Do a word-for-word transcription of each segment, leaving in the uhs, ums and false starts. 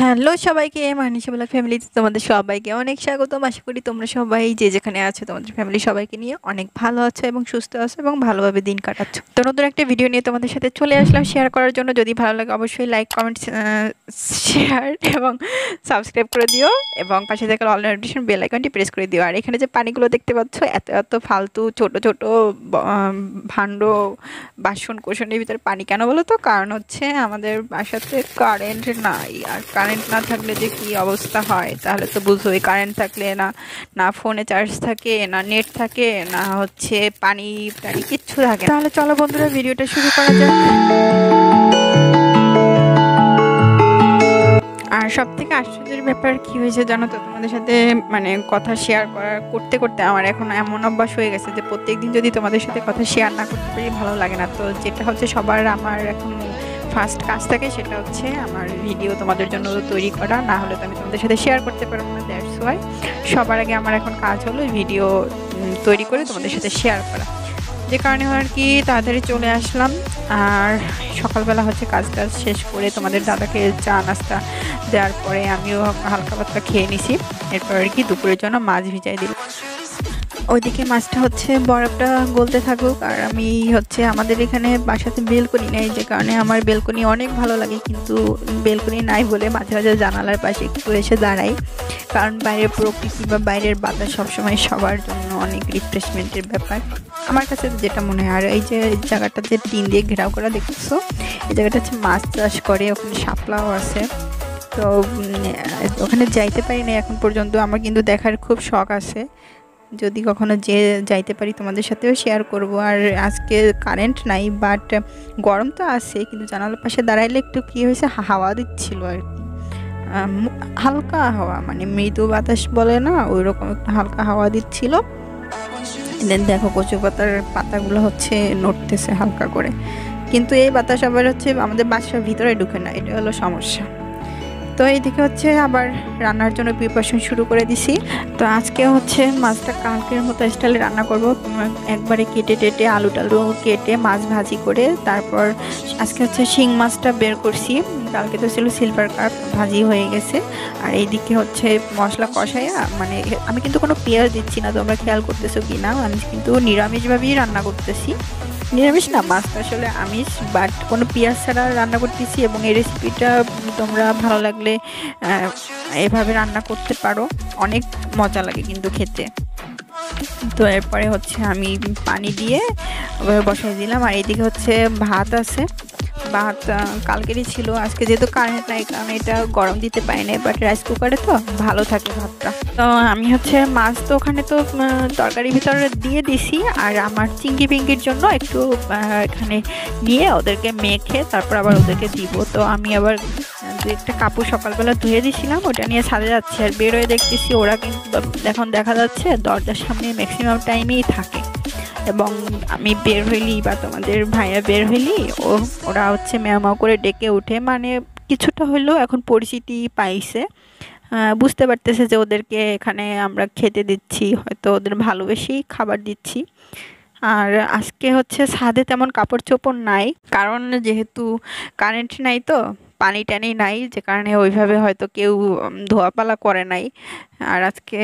Hello সবাইকে, আর্নিশা blog ফ্যামিলিতে তোমাদের সবাইকে অনেক স্বাগতম। আশা করি তোমরা সবাই যে যেখানে আছো তোমাদের ফ্যামিলি সবাইকে নিয়ে অনেক ভালো আছো এবং সুস্থ আছো এবং ভালোভাবে দিন কাটাচ্ছ। তো নতুন একটা ভিডিও নিয়ে তোমাদের সাথে চলে আসলাম শেয়ার করার জন্য। যদি ভালো লাগে অবশ্যই লাইক, কমেন্ট, শেয়ার এবং সাবস্ক্রাইব করে দিও এবং পাশে থাকা অল নোটিফিকেশন বেল আইকনটি প্রেস করে দিও। আর এখানে যে পানিগুলো দেখতে পাচ্ছ, এত এত ফালতু ছোট ছোট ভাণ্ড বাসন কোসনের ভিতরে পানি কেন বলো তো? কারণ হচ্ছে আমাদের বাসাতে কারেন্ট নাই, আর কারেন্ট না থাকলে যে কি অবস্থা হয় তাহলে তো বুঝোই। কারেন্ট থাকলে না না ফোনে চার্জ থাকে, না নেট থাকে, না হচ্ছে পানি টানি কিচ্ছু থাকে। তাহলে চলো বন্ধুরা ভিডিওটা শুরু করা যাক। আর সব থেকে আশ্চর্যের ব্যাপার কি হয়েছে জানো তো? তোমাদের সাথে মানে কথা শেয়ার করার করতে করতে আমার এখন এমন অভ্যাস হয়ে গেছে যে প্রত্যেকদিন যদি তোমাদের সাথে কথা শেয়ার না করতে পারি ভালো লাগে না। তো যেটা হচ্ছে সবার আমার এখন ফার্স্ট কাজ থাকে সেটা হচ্ছে আমার ভিডিও তোমাদের জন্য তৈরি করা, না হলে তো আমি তোমাদের সাথে শেয়ার করতে পারবো না। দ্যাটস ওয়াই সবার আগে আমার এখন কাজ হলো ভিডিও তৈরি করে তোমাদের সাথে শেয়ার করা, যে কারণে আর কি তাড়াতাড়ি চলে আসলাম। আর সকালবেলা হচ্ছে কাজ টাজ শেষ করে তোমাদের দাদাকে চা নাস্তা দেওয়ার পরে আমিও হালকা পাতলা খেয়ে নিছি। এরপর আর কি দুপুরের জন্য মাছ ভিজাই দিলাম। ওইদিকে মাছটা হচ্ছে বরফটা গলতে থাকুক। আর আমি হচ্ছে আমাদের এখানে বাসাতে বেলকনি নেই, যে কারণে আমার বেলকনি অনেক ভালো লাগে, কিন্তু বেলকনি নাই বলে মাঝে মাঝে জানালার পাশে একটু এসে দাঁড়াই। কারণ বাইরের প্রকৃতি বা বাইরের বাতাস সবসময় সবার জন্য অনেক রিফ্রেশমেন্টের ব্যাপার আমার কাছে যেটা মনে হয়। আর এই যে জায়গাটা যে টিন দিয়ে ঘেরাও করা দেখছো, এই জায়গাটা হচ্ছে মাছ চাষ করে, ওখানে শাপলাও আছে। তো ওখানে যাইতে পারি না এখন পর্যন্ত, আমার কিন্তু দেখার খুব শখ আছে। যদি কখনো যে যাইতে পারি তোমাদের সাথেও শেয়ার করব। আর আজকে কারেন্ট নাই, বাট গরম তো আছে, কিন্তু জানালার পাশে দাঁড়াইলে একটু কী হয়েছে, হাওয়া দিচ্ছিল আর কি, হালকা হাওয়া, মানে মৃদু বাতাস বলে না, ওই রকম একটা হালকা হাওয়া দিচ্ছিল। দেন দেখো কচু পাতার পাতাগুলো হচ্ছে নড়তেছে হালকা করে, কিন্তু এই বাতাস আবার হচ্ছে আমাদের বাসার ভিতরে ঢুকে না, এটা হলো সমস্যা। তো এইদিকে হচ্ছে আবার রান্নার জন্য প্রিপারেশন শুরু করে দিছি। তো আজকে হচ্ছে মাছটা কালকের মতো স্টাইলে রান্না করব, একবারে কেটে টেটে আলু টালু কেটে মাছ ভাজি করে। তারপর আজকে হচ্ছে শিং মাছটা বের করছি, কালকে তো ছিল সিলভার কার্প, ভাজি হয়ে গেছে। আর এইদিকে হচ্ছে মশলা কষাইয়া, মানে আমি কিন্তু কোনো পেঁয়াজ দিচ্ছি না, তোমরা খেয়াল করতেছো কি না, আমি কিন্তু নিরামিষভাবেই রান্না করতেছি। নিরামিষ না, মাছটা আসলে আমিষ, বাট কোনো পেঁয়াজ ছাড়া রান্না করতেছি। এবং এই রেসিপিটা তোমরা ভালো লাগলে এভাবে রান্না করতে পারো, অনেক মজা লাগে কিন্তু খেতে। তো এরপরে হচ্ছে আমি পানি দিয়ে বসাই দিলাম। আর এইদিকে হচ্ছে ভাত আছে, ভাত কালকেরই ছিল, আজকে যেহেতু কারেন্ট নাই কারণ এটা গরম দিতে পারি না, বাট রাইস কুকারে তো ভালো থাকে ভাতটা। তো আমি হচ্ছে মাছ তো ওখানে তো তরকারির ভিতরে দিয়ে দিছি, আর আমার চিংড়ি পিঙ্গির জন্য একটু এখানে নিয়ে ওদেরকে মেখে তারপর আবার ওদেরকে দিব। তো আমি আবার দু একটা কাপড় সকালবেলা ধুয়ে দিয়েছিলাম, ওটা নিয়ে ছাদে যাচ্ছে। আর বেরোয় দেখতেছি ওরা কিন্তু এখন দেখা যাচ্ছে দরজার সামনে ম্যাক্সিমাম টাইমেই থাকে, এবং আমি বের হইলি বা তোমাদের ভাইয়া বের হইলি ও ওরা হচ্ছে ম্যাও করে ডেকে উঠে, মানে কিছুটা হলেও এখন পরিচিতি পাইছে, বুঝতে পারতেছে যে ওদেরকে এখানে আমরা খেতে দিচ্ছি, হয়তো ওদের ভালোবেসেই খাবার দিচ্ছি। আর আজকে হচ্ছে ছাদে তেমন কাপড় চোপড় নাই, কারণ যেহেতু কারেন্ট নাই তো পানি টানি নাই, যে কারণে ওইভাবে হয়তো কেউ ধোয়াপালা করে নাই। আর আজকে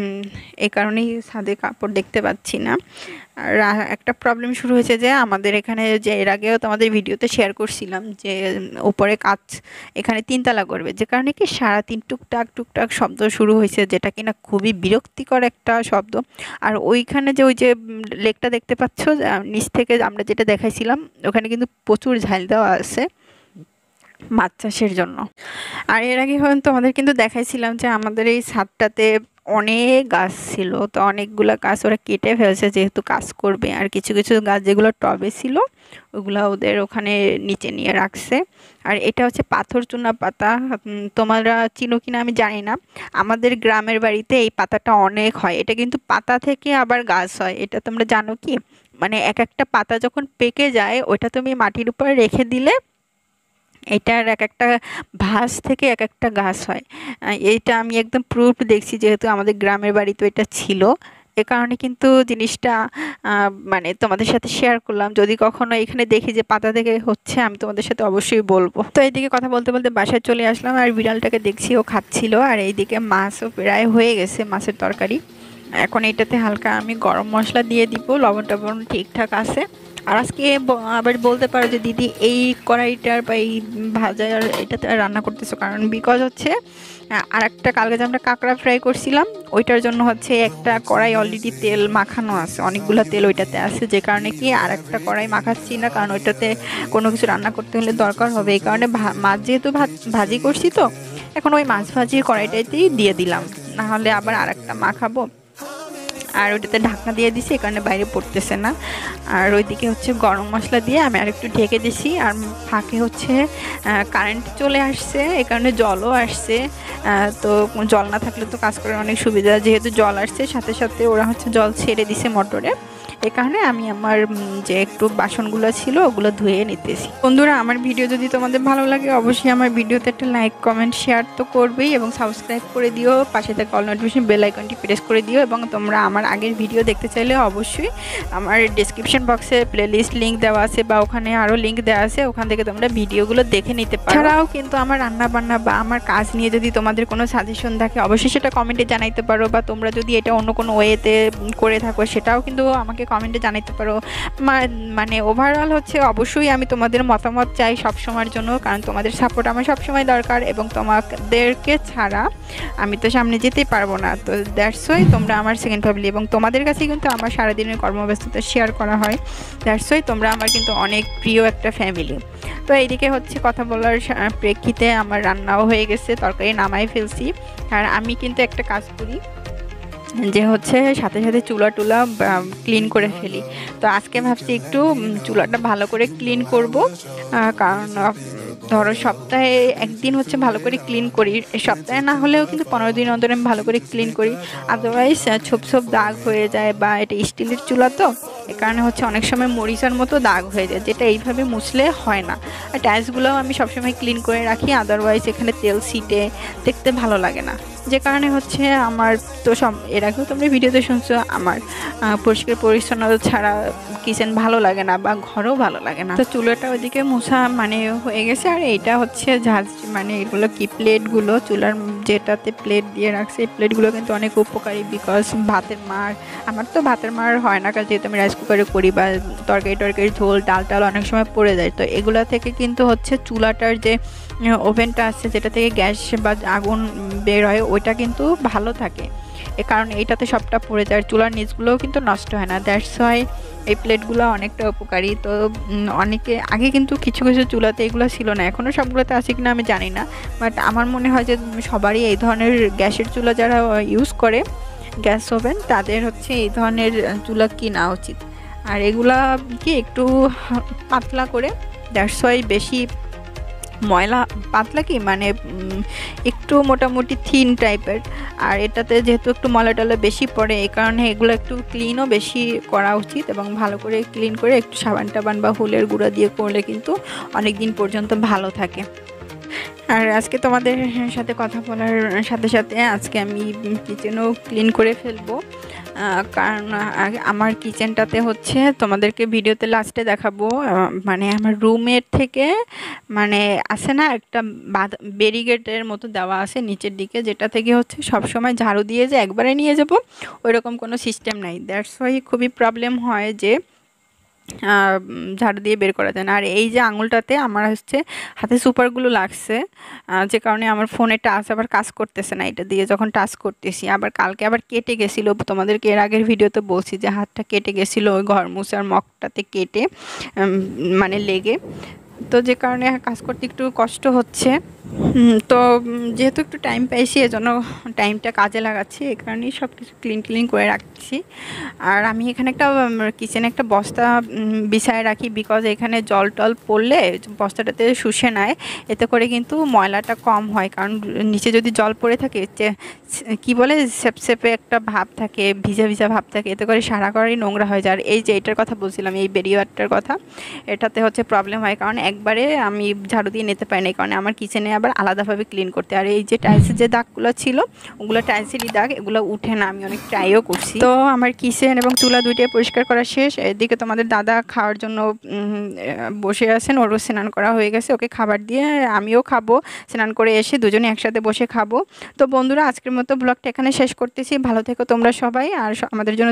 এই কারণেই ছাদে কাপড় দেখতে পাচ্ছি না। আর একটা প্রবলেম শুরু হয়েছে যে আমাদের এখানে, যে এর আগেও তোমাদের ভিডিওতে শেয়ার করছিলাম যে উপরে কাজ এখানে তিনতলা করবে, যে কারণে কি সারাদিন টুকটাক টুকটাক শব্দ শুরু হয়েছে, যেটা কিনা খুবই বিরক্তিকর একটা শব্দ। আর ওইখানে যে ওই যে লেকটা দেখতে পাচ্ছ নিচ থেকে আমরা যেটা দেখাইছিলাম, ওখানে কিন্তু প্রচুর ঝাল দেওয়া আছে মাছ চাষের জন্য। আর এর আগে হয়তো তোমাদের কিন্তু দেখাইছিলাম যে আমাদের এই ছাদটাতে অনেক গাছ ছিল, তো অনেকগুলো গাছ ওরা কেটে ফেলছে যেহেতু কাজ করবে। আর কিছু কিছু গাছ যেগুলো টবে ছিল ওগুলো ওদের ওখানে নিচে নিয়ে রাখছে। আর এটা হচ্ছে পাথর চুনা পাতা, তোমরা চিনো কিনা আমি জানি না, আমাদের গ্রামের বাড়িতে এই পাতাটা অনেক হয়। এটা কিন্তু পাতা থেকে আবার গাছ হয়, এটা তোমরা জানো কি? মানে এক একটা পাতা যখন পেকে যায় ওইটা তুমি মাটির উপরে রেখে দিলে এটার এক একটা ভাঁজ থেকে এক একটা গাছ হয়। এইটা আমি একদম প্রুফ দেখছি, যেহেতু আমাদের গ্রামের বাড়ি তো এটা ছিল। এ কারণে কিন্তু জিনিসটা মানে তোমাদের সাথে শেয়ার করলাম। যদি কখনো এখানে দেখি যে পাতা থেকে হচ্ছে আমি তোমাদের সাথে অবশ্যই বলবো। তো এইদিকে কথা বলতে বলতে বাসায় চলে আসলাম আর বিড়ালটাকে দেখছি ও খাচ্ছিল। আর এইদিকে মাছও প্রায় হয়ে গেছে, মাছের তরকারি। এখন এটাতে হালকা আমি গরম মশলা দিয়ে দিব, লবণ টবণ ঠিকঠাক আছে। আর আজকে আবার বলতে পারো যে দিদি এই কড়াইটার বা এই ভাজার এটাতে রান্না করতেছো, কারণ বিকজ হচ্ছে আর একটা কালকে যে আমরা কাঁকড়া ফ্রাই করছিলাম ওইটার জন্য হচ্ছে একটা কড়াই অলরেডি তেল মাখানো আছে, অনেকগুলো তেল ওইটাতে আছে, যে কারণে কি আর একটা কড়াই মাখাচ্ছি না, কারণ ওইটাতে কোনো কিছু রান্না করতে হলে দরকার হবে। এই কারণে মাছ যেহেতু ভাজি করছি তো এখন ওই মাছ ভাজির কড়াইটাতেই দিয়ে দিলাম, না হলে আবার আর একটা মাখাবো। আর ওইটাতে ঢাকনা দিয়ে দিছি, এই কারণে বাইরে পড়তেছে না। আর ওইদিকে হচ্ছে গরম মশলা দিয়ে আমি আর একটু ঢেকে দিছি। আর ফাঁকে হচ্ছে কারেন্ট চলে আসছে, এই কারণে জলও আসছে। তো জল না থাকলে তো কাজ করার অনেক সুবিধা, যেহেতু জল আসছে সাথে সাথে ওরা হচ্ছে জল ছেড়ে দিছে মোটরে, এই কারণে আমি আমার যে একটু বাসনগুলো ছিল ওগুলো ধুয়ে নিতেছি। বন্ধুরা, আমার ভিডিও যদি তোমাদের ভালো লাগে অবশ্যই আমার ভিডিওতে একটা লাইক কমেন্ট শেয়ার তো করবেই, এবং সাবস্ক্রাইব করে দিও, পাশে থাকা অল নোটিফিকেশন বেল আইকনটি প্রেস করে দিও। এবং তোমরা আমার আগের ভিডিও দেখতে চাইলে অবশ্যই আমার ডেসক্রিপশন বক্সে প্লেলিস্ট লিঙ্ক দেওয়া আছে বা ওখানে আরও লিঙ্ক দেওয়া আছে, ওখান থেকে তোমরা ভিডিওগুলো দেখে নিতে পারো। এছাড়াও কিন্তু আমার রান্না বান্না বা আমার কাজ নিয়ে যদি তোমাদের কোনো সাজেশন থাকে অবশ্যই সেটা কমেন্টে জানাইতে পারো, বা তোমরা যদি এটা অন্য কোনো ওয়েতে করে থাকো সেটাও কিন্তু আমাকে কমেন্টে জানাইতে পারো। মানে ওভারঅল হচ্ছে অবশ্যই আমি তোমাদের মতামত চাই সব সময়ের জন্য, কারণ তোমাদের সাপোর্ট আমার সবসময় দরকার, এবং তোমাদেরকে ছাড়া আমি তো সামনে যেতেই পারবো না। তো দ্যাটস ওয়াই তোমরা আমার সেকেন্ড ফ্যামিলি, এবং তোমাদের কাছে কিন্তু আমার সারাদিনের কর্মব্যস্ততা শেয়ার করা হয়, দ্যাটস ওয়াই তোমরা আমার কিন্তু অনেক প্রিয় একটা ফ্যামিলি। তো এইদিকে হচ্ছে কথা বলার প্রেক্ষিতে আমার রান্নাও হয়ে গেছে, তরকারি নামাই ফেলছি। আর আমি কিন্তু একটা কাজ করি যে হচ্ছে সাথে সাথে চুলা টুলা ক্লিন করে ফেলি। তো আজকে ভাবছি একটু চুলাটা ভালো করে ক্লিন করব, কারণ ধরো সপ্তাহে একদিন হচ্ছে ভালো করে ক্লিন করি, সপ্তাহে না হলেও কিন্তু পনেরো দিন অন্তর আমি ভালো করে ক্লিন করি, আদারওয়াইজ ছোপ ছোপ দাগ হয়ে যায়, বা এটা স্টিলের চুলা তো এ কারণে হচ্ছে অনেক সময় মরিচার মতো দাগ হয়ে যায়, যেটা এইভাবে মুছলে হয় না। আর টাইলসগুলোও আমি সবসময় ক্লিন করে রাখি, আদারওয়াইজ এখানে তেল ছিটে দেখতে ভালো লাগে না, যে কারণে হচ্ছে আমার তো সব এর আগেও তোমরা ভিডিওতে শুনছো আমার পরিষ্কার পরিচ্ছন্নতা ছাড়া কিচেন ভালো লাগে না বা ঘরও ভালো লাগে না। তো চুলাটা ওইদিকে মুছা মানে হয়ে গেছে। আর এইটা হচ্ছে ঝাঁজ মানে এগুলো কি প্লেটগুলো চুলার যেটাতে প্লেট দিয়ে রাখছে, এই প্লেটগুলো কিন্তু অনেক উপকারী, বিকজ ভাতের মার আমার তো ভাতের মার হয় না, কারণ যেহেতু আমি রাইস কুকারে করি, বা তরকারি টরকারি ঝোল ডাল টাল অনেক সময় পড়ে যায়। তো এগুলো থেকে কিন্তু হচ্ছে চুলাটার যে ওভেনটা আছে যেটা থেকে গ্যাস বা আগুন বের হয় ওইটা কিন্তু ভালো থাকে, এ কারণে এইটাতে সবটা পড়ে যায়, চুলার নিচগুলোও কিন্তু নষ্ট হয় না। দ্যাটস ওয়াই এই প্লেটগুলো অনেকটা উপকারী। তো অনেকে আগে কিন্তু কিছু কিছু চুলাতে এগুলো ছিল না, এখনও সবগুলোতে আছে কিনা আমি জানি না, বাট আমার মনে হয় যে সবারই এই ধরনের গ্যাসের চুলা যারা ইউজ করে গ্যাস ওভেন তাদের হচ্ছে এই ধরনের চুলা কেনা উচিত। আর এগুলা কি একটু পাতলা করে, দ্যাটস ওয়াই বেশি ময়লা পাতলা কি মানে একটু মোটামুটি থিন টাইপের, আর এটাতে যেহেতু একটু ময়লা টলা বেশি পড়ে এই কারণে এগুলো একটু ক্লিনও বেশি করা উচিত, এবং ভালো করে ক্লিন করে একটু সাবান টাবান বা হুলের গুঁড়া দিয়ে করলে কিন্তু অনেক দিন পর্যন্ত ভালো থাকে। আর আজকে তোমাদের সাথে কথা বলার সাথে সাথে আজকে আমি কিচেনও ক্লিন করে ফেলবো, কারণ আমার কিচেনটাতে হচ্ছে তোমাদেরকে ভিডিওতে লাস্টে দেখাবো, মানে আমার রুমের থেকে মানে আছে না একটা ব্যারিকেডের মতো দেওয়া আছে নিচের দিকে, যেটা থেকে হচ্ছে সব সময় ঝাড়ু দিয়ে যে একবারে নিয়ে যাব ওইরকম কোনো সিস্টেম নাই। দ্যাটস ওয়াই খুবই প্রবলেম হয় যে ঝাড়ু দিয়ে বের করা যায় না। আর এই যে আঙুলটাতে আমার হচ্ছে হাতে সুপারগুলো লাগছে, যে কারণে আমার ফোনে টাচ আবার কাজ করতেছে না, এটা দিয়ে যখন টাচ করতেছি আবার কালকে আবার কেটে গেছিলো, তোমাদেরকে এর আগের ভিডিওতে বলছি যে হাতটা কেটে গেছিলো ওই ঘর মুছার মগটাতে কেটে মানে লেগে, তো যে কারণে কাজ করতে একটু কষ্ট হচ্ছে। তো যেহেতু একটু টাইম পাইছি এজন্য টাইমটা কাজে লাগাচ্ছি, এই কারণেই সব কিছু ক্লিন ক্লিন করে রাখছি। আর আমি এখানে একটা কিচেনে একটা বস্তা বিছায় রাখি, বিকজ এখানে জল টল পড়লে বস্তাটাতে শুষে নেয়, এতে করে কিন্তু ময়লাটা কম হয়, কারণ নিচে যদি জল পড়ে থাকে কি বলে সেপসেপে একটা ভাব থাকে, ভিজা ভিজা ভাব থাকে, এতে করে সারা ঘরই নোংরা হয়ে যায়। আর এই যে এটার কথা বলছিলাম এই বেরিয়ারটার কথা, এটাতে হচ্ছে প্রবলেম হয়, কারণ একবারে আমি ঝাড়ু দিয়ে নিতে পারি না, কারণ আমার কিচেনে আবার আবার আলাদাভাবে ক্লিন করতে। আর এই যে টাইলসের যে দাগগুলো ছিল ওগুলো টাইলসেরই দাগ, এগুলো উঠে না, আমি অনেক ট্রাইও করছি। তো আমার কিচেন এবং চুলা দুইটাই পরিষ্কার করা শেষ। এদিকে তোমাদের দাদা খাওয়ার জন্য বসে আছেন, ওরও স্নান করা হয়ে গেছে, ওকে খাবার দিয়ে আমিও খাবো। স্নান করে এসে দুজনে একসাথে বসে খাবো। তো বন্ধুরা, আজকের মতো ব্লগটা এখানে শেষ করতেছি। ভালো থেকো তোমরা সবাই, আর আমাদের জন্য